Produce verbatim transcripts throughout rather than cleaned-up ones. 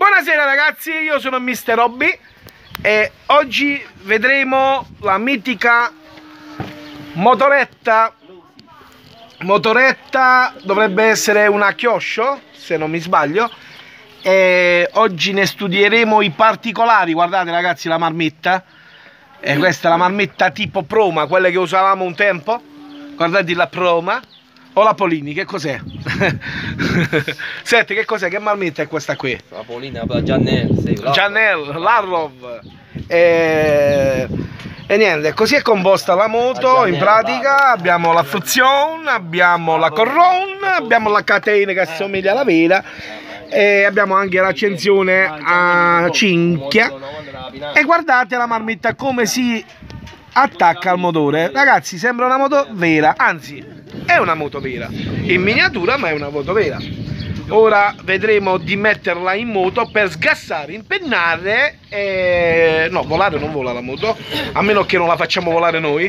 Buonasera ragazzi, io sono mister Robby e oggi vedremo la mitica motoretta. Motoretta dovrebbe essere una Kyosho, se non mi sbaglio. E oggi ne studieremo i particolari. Guardate ragazzi la marmitta. E questa è la marmitta tipo Proma, quelle che usavamo un tempo. Guardate la Proma. O la Polini, che cos'è? Senti, che cos'è? Che marmitta è questa qui? La Polini, la Janelle, sì, Janelle, l'Arlov. E... e niente, così è composta la moto. In pratica abbiamo la frizione, abbiamo la corron, abbiamo la catena che assomiglia alla vela e abbiamo anche l'accensione a cinchia. E guardate la marmitta come si attacca al motore. Ragazzi, sembra una moto vera, anzi è una moto vera, in miniatura, ma è una moto vera. Ora vedremo di metterla in moto per sgassare, impennare e... no, volare non vola la moto, a meno che non la facciamo volare noi.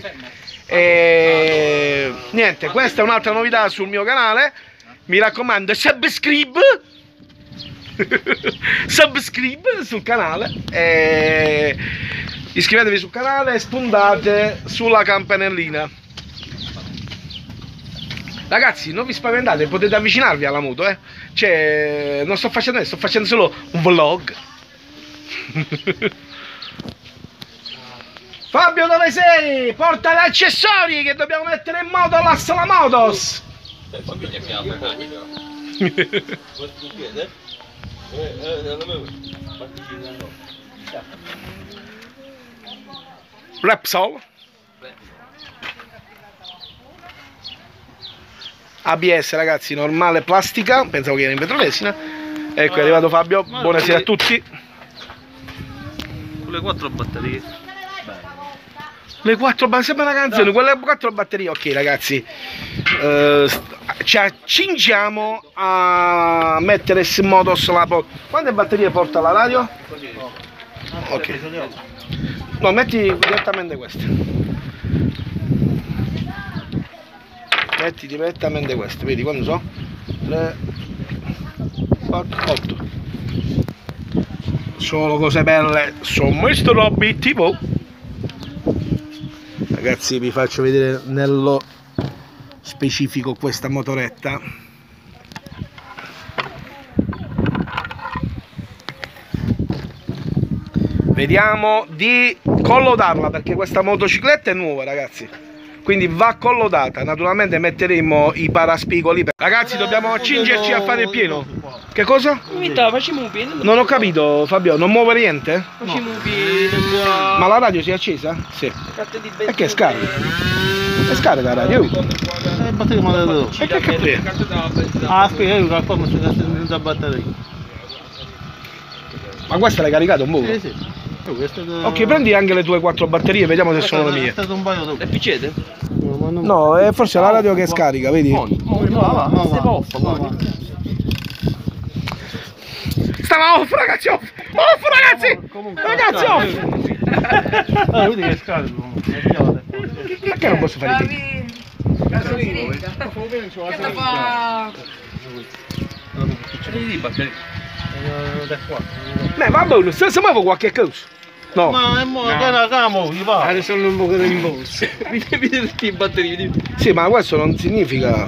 E... niente, questa è un'altra novità sul mio canale. Mi raccomando, subscribe subscribe sul canale e... iscrivetevi sul canale e spuntate sulla campanellina. Ragazzi, non vi spaventate, potete avvicinarvi alla moto, eh. Cioè, non sto facendo, sto facendo solo un vlog. Fabio, dove sei? Porta gli accessori che dobbiamo mettere in moto alla Sala Motos. Repsol. A B S ragazzi, normale plastica, pensavo che era in vetrolesina. Ecco, è arrivato Fabio, buonasera a tutti. Le quattro batterie. Le quattro batterie, sembra una canzone, quelle quattro batterie, ok ragazzi. Uh, ci accingiamo a mettere in moto la... Quante batterie porta la radio? Ok. No, metti direttamente queste. Metti direttamente queste, vedi quando so? tre, quattro, otto. Solo cose belle, sono mister Robby T V. Ragazzi, vi faccio vedere nello specifico questa motoretta. Vediamo di collodarla perché questa motocicletta è nuova ragazzi, quindi va collodata. Naturalmente metteremo i paraspigoli. Ragazzi, dobbiamo accingerci a fare il pieno. Che cosa? Facciamo un pieno. Non ho capito Fabio, non muove niente? Facciamo un pieno. Ma la radio si è accesa? Sì. E che scarica? È scarica la radio? E che che Ah, aspetta, io qualcosa si sta senza batteria. Ma questa l'hai caricata un po'? Sì, sì. Ok, prendi anche le tue quattro batterie, vediamo se sono le mie. Le piccette? No, è forse la radio che scarica, vedi? Stava off ragazzi, off! Off ragazzi! Ragazzi off! Ah, vedi che scarica. Perché non posso fare i Beh, va bene, se si muove qualche cosa. No. Ma è mo, che camo, gli va. Adesso non un po' di rimborso. Vedi tutti i batterie. Sì, ma questo non significa.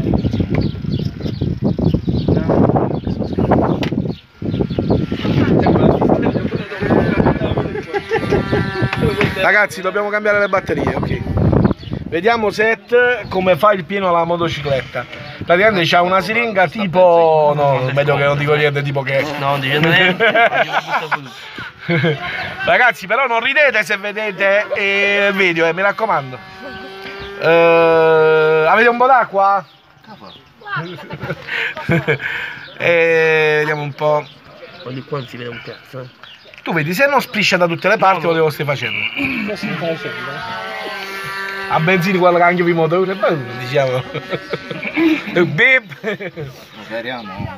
Ragazzi, dobbiamo cambiare le batterie, ok. Vediamo set come fa il pieno alla motocicletta. Praticamente c'ha una siringa tipo... no, meglio che non dico niente, tipo che... No, non dice niente. Ragazzi, però non ridete se vedete il video, eh, mi raccomando. Uh, avete un po' d'acqua? E vediamo un po'. Ogni qua non si vede un cazzo, eh. Tu vedi, se non spriscia da tutte le parti, no, no. Lo devo stai facendo. Lo stai facendo? A benzina quando cambio il motore, diciamo. Beep. Speriamo.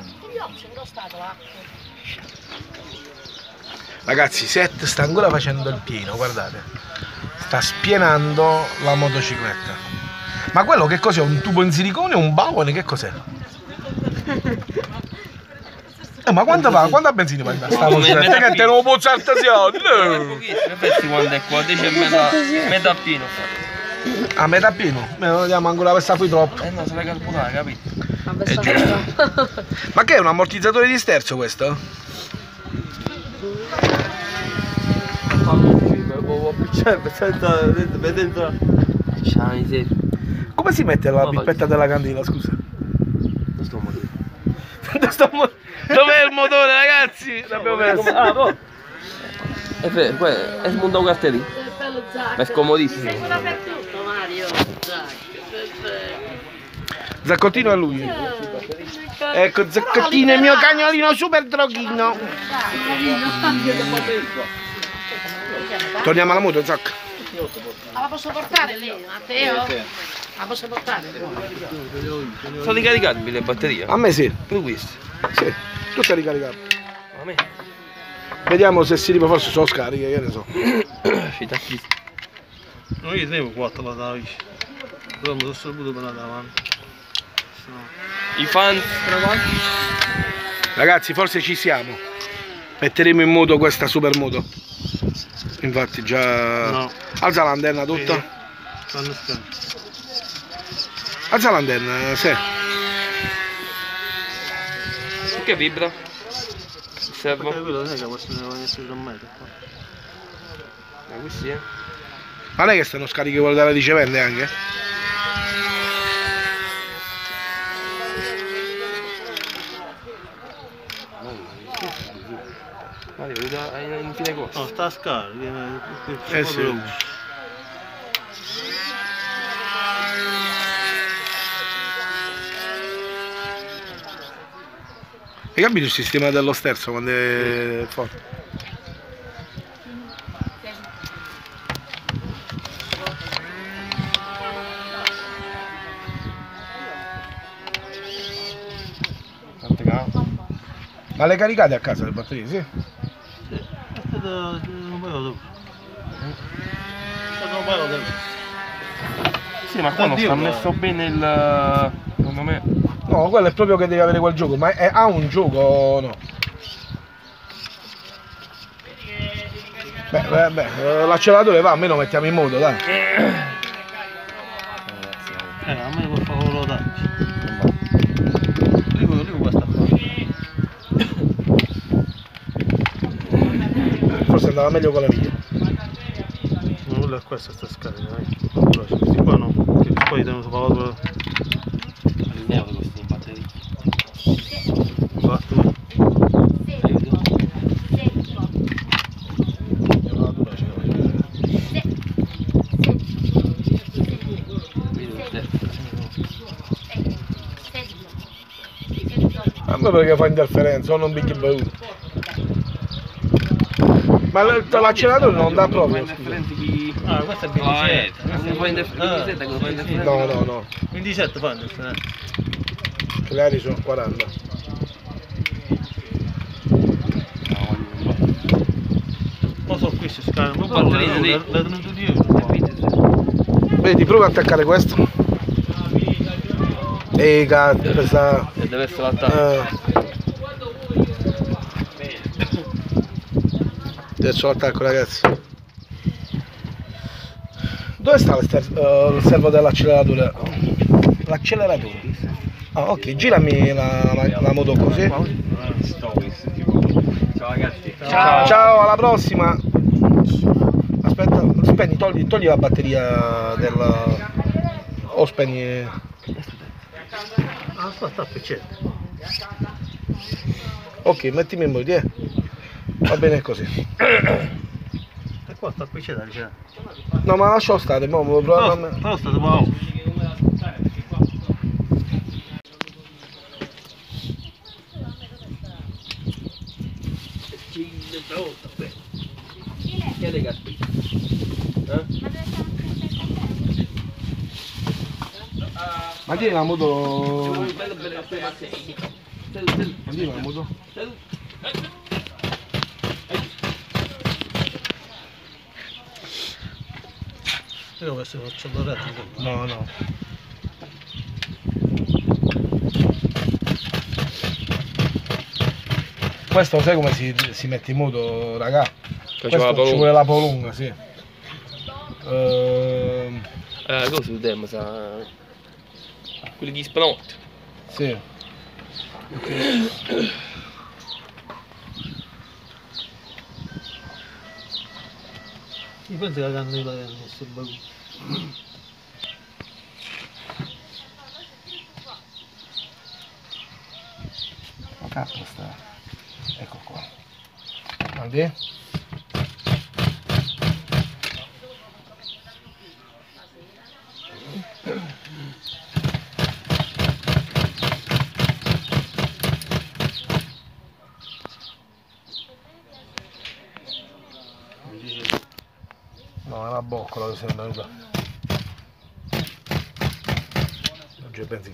Ragazzi, Set sta ancora facendo il pieno, guardate. Sta spienando la motocicletta. Ma quello che cos'è? Un tubo in silicone o un bavone? Che cos'è? Eh, ma quanto va? Quanto benzina vai da sta No, mozzarella? metà Che te non può saltare? Pochissimo, infatti quando è qua, dice metà, metà pieno. A metà pieno? Beh, non vediamo ancora questa qui troppo. Eh no, se la calcolare, capito? Vabbè, sta Ma che è un ammortizzatore di sterzo questo? Ciao, miseria. Come si mette la Ma pippetta della candela, scusa? Non sto morendo. Dove sto mo- Dov'è il motore, ragazzi? L'abbiamo messo. Ah, boh. È vero, que- è smontato un cartellino. Ma è scomodissimo. tutto, Mario. Zaccottino è lui. Ecco, Zaccottino è il mio cagnolino super droghino. Torniamo alla moto, Zac. Ma la posso portare lei, Matteo? La posso portare? Sono ricaricabili le batterie? A me sì, Tu questi? sì, tutto è ricaricato. A me? Vediamo se si ripete, forse sono scariche, che ne so. Uscita qui. Non gli tenevo quattro la dava vicino. Però mi sono saputo per andare avanti. I fans? Ragazzi, forse ci siamo. Metteremo in moto questa super moto. Infatti già... No. Alza l'antenna tutta. Sì. Stanno scarico. Alza l'antenna, sì. Perché vibra? Il servo? Perché quello non è che questo ne va essere un metro. Ma questi eh? Ma non è che stanno scarichi quello della ricevente anche? Mario, vedo in fine corso. No, sta a scarico. Eh sì. Hai capito il sistema dello sterzo quando è forte? Tante gambe. Ma le caricate a casa le batterie, sì? Sì, aspetta un paio dopo. Aspetta un paio dopo. Sì, ma qua non sta messo bene il... secondo me. No, quello è proprio che devi avere quel gioco, ma è, ha un gioco o no? Beh, beh, beh, l'acceleratore va, almeno mettiamo in moto, dai. Eh, a me per favore lo dai. Dico, dico questa qua. Forse andava meglio con la mia. Ma quello è questo sta scarica, dai. Questi qua no, che poi devono spavare. Andiamo di questi in batteria. Guarda. A me perché fa interferenza, o non big baut. Ma l'acceleratore non dà proprio, scusa. Ah, questo è Ah, eh, ventisette. questo fa interferenza, quello fa interferenza. No, no, no. ventisette fa interferenza. Le ali sono quaranta. Ma sono qui si scaricano. Tu batteria di- Le trenta di euro qua. Vedi, prova a attaccare questo. E cazzo, questa... E deve essere l'attacco. Eh. Adesso l'attacco, ragazzi. Dove sta il, ster- uh, il servo dell'acceleratore? L'acceleratore? Ah, ok, girami la, la, la moto così. Ciao ragazzi. Ciao. Ciao, alla prossima. Aspetta, spegni, togli, togli la batteria del... O spegni... Ah, sta sta piccetta. Ok, mettimi in modo, eh. Va bene così. E qua sta piccetta dice. No, ma lascialo stare, mo lo proviamo a Però, me. però sta tipo house. Che le cazzo? Eh? Ma tieni la moto... Bello bello bello. Ma tieni la moto? Io questo faccio doretto. No, no. questo sai come si, si mette in moto, raga? Che Questo c'è la ci polunga. vuole la polunga, sì. Ehm, Eh, cosa vediamo, sa... Quelli di spanotti. sì. Io penso che la candela è messo il baguio. La carta sta. Ecco qua. Guardi. No, è una boccola che si è venuta. Oggi è benzina.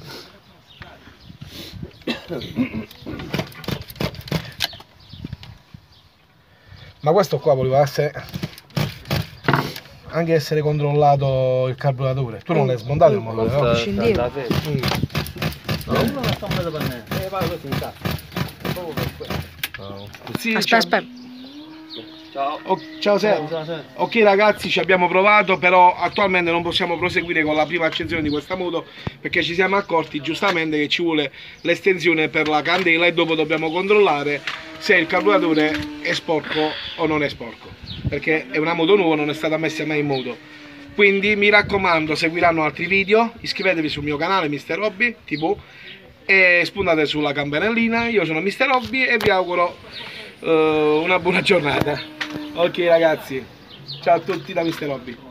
Ma questo qua voleva essere anche essere controllato il carburatore. Tu non l'hai smontato il motore, no? Scendiamo. Mm. No, uno l'ha cambiato per me. Eh, vado questo in casa. No. Sì, Aspetta, ci- aspetta. Ciao. Oh, ciao Ser. Ok ragazzi, ci abbiamo provato, però attualmente non possiamo proseguire con la prima accensione di questa moto perché ci siamo accorti giustamente che ci vuole l'estensione per la candela e dopo dobbiamo controllare se il carburatore è sporco o non è sporco, perché è una moto nuova, non è stata messa mai in moto. Quindi mi raccomando, seguiranno altri video, iscrivetevi sul mio canale mister Hobby tivù e spuntate sulla campanellina. Io sono mister Hobby e vi auguro uh, una buona giornata. Ok ragazzi, ciao a tutti da mister Hobby.